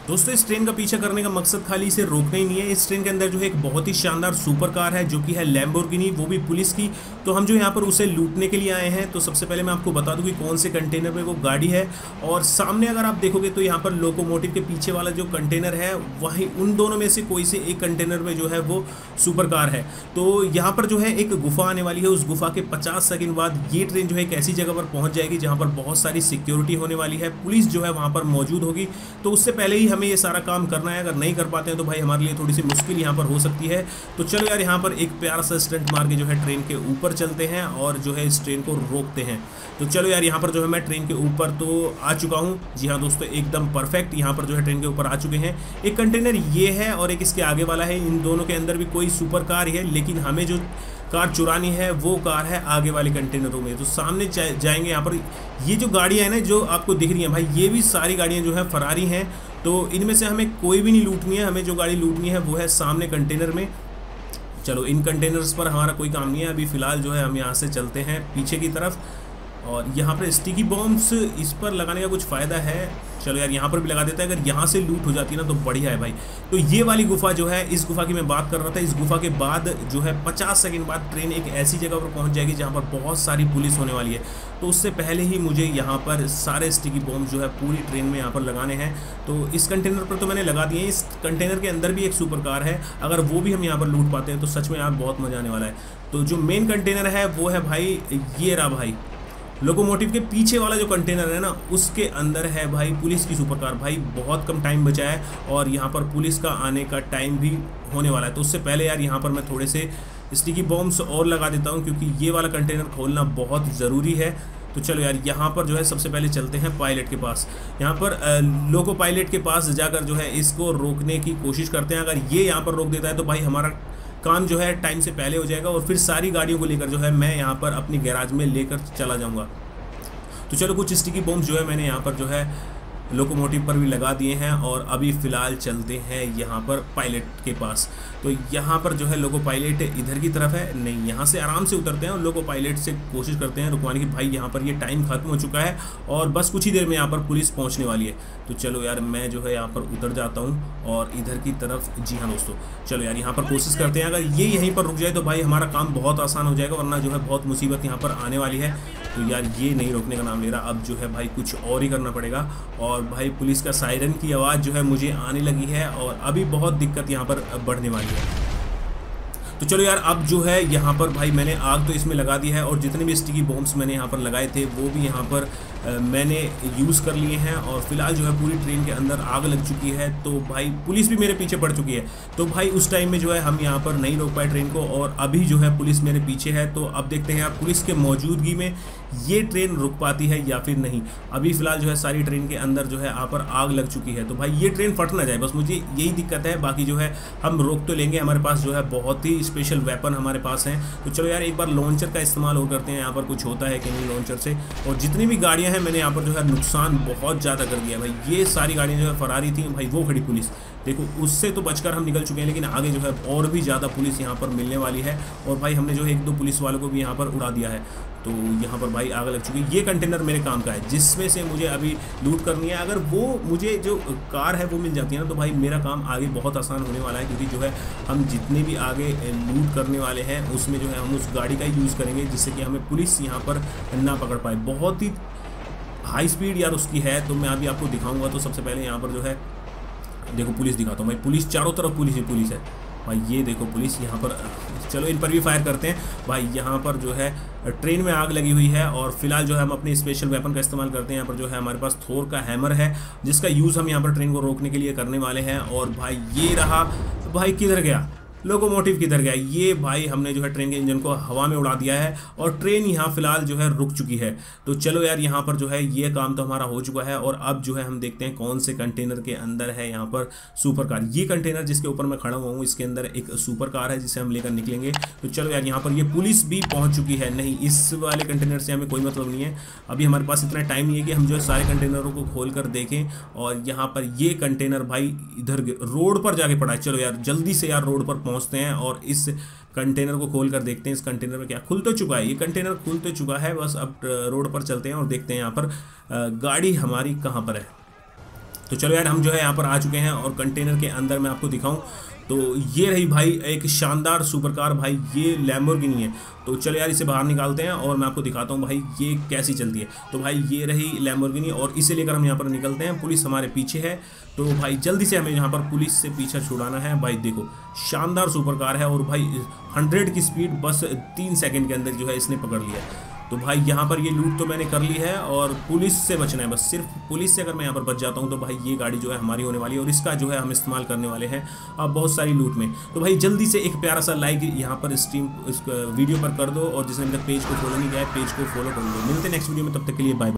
दोस्तों इस ट्रेन का पीछा करने का मकसद खाली इसे रोकना ही नहीं है। इस ट्रेन के अंदर जो है एक बहुत ही शानदार सुपर कार है जो कि है लैम्बोर्गिनी, वो भी पुलिस की। तो हम जो यहाँ पर उसे लूटने के लिए आए हैं। तो सबसे पहले मैं आपको बता दूं कि कौन से कंटेनर में वो गाड़ी है। और सामने अगर आप देखोगे तो यहाँ पर लोकोमोटिव के पीछे वाला जो कंटेनर है वही उन दोनों में से कोई से एक कंटेनर में जो है वो सुपर कार है। तो यहाँ पर जो है एक गुफा आने वाली है। उस गुफा के 50 सेकंड बाद ये ट्रेन जो है एक ऐसी जगह पर पहुंच जाएगी जहाँ पर बहुत सारी सिक्योरिटी होने वाली है, पुलिस जो है वहाँ पर मौजूद होगी। तो उससे पहले ही हमें ये सारा काम करना है। अगर नहीं कर पाते हैं तो भाई हमारे लिए थोड़ी सी मुश्किल यहाँ पर हो सकती है। तो चलो यार यहाँ पर एक प्यारा सा स्टंट मार के जो है ट्रेन के ऊपर चलते हैं और जो है इस ट्रेन को रोकते हैं। तो चलो यार यहाँ पर जो है मैं ट्रेन के ऊपर तो आ चुका हूँ। जी हाँ दोस्तों, एकदम परफेक्ट यहाँ पर जो है ट्रेन के ऊपर आ चुके हैं। एक कंटेनर ये है और एक इसके आगे वाला है। इन दोनों के अंदर भी कोई सुपर कार है, लेकिन हमें जो कार चुरानी है वो कार है आगे वाले कंटेनरों में। तो सामने जाएंगे। यहाँ पर ये जो गाड़ियाँ हैं ना जो आपको दिख रही हैं भाई, ये भी सारी गाड़ियाँ जो है फरारी हैं। तो इनमें से हमें कोई भी नहीं लूटनी है। हमें जो गाड़ी लूटनी है वो है सामने कंटेनर में। चलो इन कंटेनर्स पर हमारा कोई काम नहीं है अभी फ़िलहाल। जो है हम यहाँ से चलते हैं पीछे की तरफ। और यहाँ पर स्टिकी बॉम्ब्स इस पर लगाने का कुछ फ़ायदा है। चलो यार यहाँ पर भी लगा देता है। अगर यहाँ से लूट हो जाती है ना तो बढ़िया है भाई। तो ये वाली गुफा जो है, इस गुफा की मैं बात कर रहा था। इस गुफा के बाद जो है 50 सेकंड बाद ट्रेन एक ऐसी जगह पर पहुँच जाएगी जहाँ पर बहुत सारी पुलिस होने वाली है। तो उससे पहले ही मुझे यहाँ पर सारे स्टिकी बॉम्ब जो है पूरी ट्रेन में यहाँ पर लगाने हैं। तो इस कंटेनर पर तो मैंने लगा दिए हैं। इस कंटेनर के अंदर भी एक सुपर कार है। अगर वो भी हम यहाँ पर लूट पाते हैं तो सच में यार बहुत मज़ा आने वाला है। तो जो मेन कंटेनर है वो है भाई ये रहा भाई, लोकोमोटिव के पीछे वाला जो कंटेनर है ना उसके अंदर है भाई पुलिस की सुपर कार। भाई बहुत कम टाइम बचा है और यहाँ पर पुलिस का आने का टाइम भी होने वाला है। तो उससे पहले यार यहाँ पर मैं थोड़े से स्टिकी बॉम्ब्स और लगा देता हूँ क्योंकि ये वाला कंटेनर खोलना बहुत ज़रूरी है। तो चलो यार यहाँ पर जो है सबसे पहले चलते हैं पायलट के पास। यहाँ पर लोको पायलट के पास जाकर जो है इसको रोकने की कोशिश करते हैं। अगर ये यहाँ पर रोक देता है तो भाई हमारा काम जो है टाइम से पहले हो जाएगा और फिर सारी गाड़ियों को लेकर जो है मैं यहाँ पर अपनी गैराज में लेकर चला जाऊँगा। तो चलो कुछ स्टिकी बॉम्ब जो है मैंने यहाँ पर जो है लोकोमोटिव पर भी लगा दिए हैं और अभी फ़िलहाल चलते हैं यहाँ पर पायलट के पास। तो यहाँ पर जो है लोको पायलट इधर की तरफ है, नहीं यहाँ से आराम से उतरते हैं और लोको पायलट से कोशिश करते हैं रुकवाने की। भाई यहाँ पर ये टाइम ख़त्म हो चुका है और बस कुछ ही देर में यहाँ पर पुलिस पहुँचने वाली है। तो चलो यार मैं जो है यहाँ पर उतर जाता हूँ और इधर की तरफ। जी हाँ दोस्तों, चलो यार यहाँ पर कोशिश करते हैं। अगर ये यहीं पर रुक जाए तो भाई हमारा काम बहुत आसान हो जाएगा, वरना जो है बहुत मुसीबत यहाँ पर आने वाली है। तो यार ये नहीं रोकने का नाम ले रहा। अब जो है भाई कुछ और ही करना पड़ेगा। और भाई पुलिस का सायरन की आवाज़ जो है मुझे आने लगी है और अभी बहुत दिक्कत यहाँ पर बढ़ने वाली है। तो चलो यार अब जो है यहाँ पर भाई मैंने आग तो इसमें लगा दी है और जितने भी स्टिकी बॉम्ब्स मैंने यहाँ पर लगाए थे वो भी यहाँ पर मैंने यूज़ कर लिए हैं। और फिलहाल जो है पूरी ट्रेन के अंदर आग लग चुकी है। तो भाई पुलिस भी मेरे पीछे पड़ चुकी है। तो भाई उस टाइम में जो है हम यहाँ पर नहीं रोक पाए ट्रेन को और अभी जो है पुलिस मेरे पीछे है। तो अब देखते हैं आप पुलिस के मौजूदगी में ये ट्रेन रुक पाती है या फिर नहीं। अभी फ़िलहाल जो है सारी ट्रेन के अंदर जो है यहाँ पर आग लग चुकी है। तो भाई ये ट्रेन फट ना जाए, बस मुझे यही दिक्कत है। बाकी जो है हम रोक तो लेंगे। हमारे पास जो है बहुत ही स्पेशल वेपन हमारे पास हैं। तो चलो यार एक बार लॉन्चर का इस्तेमाल और करते हैं, यहाँ पर कुछ होता है कि नहीं लॉन्चर से। और जितनी भी गाड़ियाँ हैं मैंने यहाँ पर जो है नुकसान बहुत ज़्यादा कर दिया भाई। ये सारी गाड़ियाँ जो है फरारी थी भाई, वो खड़ी पुलिस देखो, उससे तो बचकर हम निकल चुके हैं, लेकिन आगे जो है और भी ज़्यादा पुलिस यहाँ पर मिलने वाली है। और भाई हमने जो है 1-2 पुलिस वालों को भी यहाँ पर उड़ा दिया है। तो यहाँ पर भाई आग लग चुकी है। ये कंटेनर मेरे काम का है जिसमें से मुझे अभी लूट करनी है। अगर वो मुझे जो कार है वो मिल जाती है ना तो भाई मेरा काम आगे बहुत आसान होने वाला है, क्योंकि जो है हम जितने भी आगे लूट करने वाले हैं उसमें जो है हम उस गाड़ी का ही यूज़ करेंगे जिससे कि हमें पुलिस यहाँ पर ना पकड़ पाए। बहुत ही हाई स्पीड यार उसकी है। तो मैं अभी आपको दिखाऊंगा। तो सबसे पहले यहाँ पर जो है देखो पुलिस दिखाता हूँ भाई। पुलिस चारों तरफ पुलिस ही पुलिस है भाई। ये देखो पुलिस यहाँ पर। चलो इन पर भी फायर करते हैं भाई। यहाँ पर जो है ट्रेन में आग लगी हुई है और फिलहाल जो है हम अपने स्पेशल वेपन का इस्तेमाल करते हैं। यहाँ पर जो है हमारे पास थोर का हैमर है जिसका यूज़ हम यहाँ पर ट्रेन को रोकने के लिए करने वाले हैं। और भाई ये रहा। भाई किधर गया लोकोमोटिव, किधर गया ये भाई? हमने जो है ट्रेन के इंजन को हवा में उड़ा दिया है और ट्रेन यहाँ फिलहाल जो है रुक चुकी है। तो चलो यार यहाँ पर जो है ये काम तो हमारा हो चुका है। और अब जो है हम देखते हैं कौन से कंटेनर के अंदर है यहाँ पर सुपर कार। ये कंटेनर जिसके ऊपर मैं खड़ा हुआ हूँ इसके अंदर एक सुपर कार है जिसे हम लेकर निकलेंगे। तो चलो यार यहाँ पर ये पुलिस भी पहुँच चुकी है। नहीं, इस वाले कंटेनर से हमें कोई मतलब नहीं है। अभी हमारे पास इतना टाइम नहीं है कि हम जो है सारे कंटेनरों को खोल कर देखें। और यहाँ पर ये कंटेनर भाई इधर रोड पर जाके पड़ा है। चलो यार जल्दी से यार रोड पर पहुँचते हैं और इस कंटेनर को खोल कर देखते हैं। इस कंटेनर में क्या खुल तो चुका है, ये कंटेनर खुल तो चुका है। बस अब रोड पर चलते हैं और देखते हैं यहाँ पर गाड़ी हमारी कहाँ पर है। तो चलो यार हम जो है यहाँ पर आ चुके हैं और कंटेनर के अंदर मैं आपको दिखाऊं तो ये रही भाई एक शानदार सुपर कार भाई, ये लैम्बोर्गिनी है। तो चलो यार इसे बाहर निकालते हैं और मैं आपको दिखाता हूँ भाई ये कैसी चलती है। तो भाई ये रही लैम्बोर्गिनी और इसे लेकर हम यहाँ पर निकलते हैं। पुलिस हमारे पीछे है तो भाई जल्दी से हमें यहाँ पर पुलिस से पीछा छुड़ाना है। भाई देखो शानदार सुपर कार है और भाई 100 की स्पीड बस 3 सेकंड के अंदर जो है इसने पकड़ लिया। तो भाई यहाँ पर ये लूट तो मैंने कर ली है और पुलिस से बचना है बस, सिर्फ पुलिस से अगर मैं यहाँ पर बच जाता हूँ तो भाई ये गाड़ी जो है हमारी होने वाली है और इसका जो है हम इस्तेमाल करने वाले हैं अब बहुत सारी लूट में। तो भाई जल्दी से एक प्यारा सा लाइक यहाँ पर इस वीडियो पर कर दो और जिसने अभी तक पेज को फॉलो नहीं किया है पेज को फॉलो कर दो। मिलते हैं नेक्स्ट वीडियो में, तब तक के लिए बाय।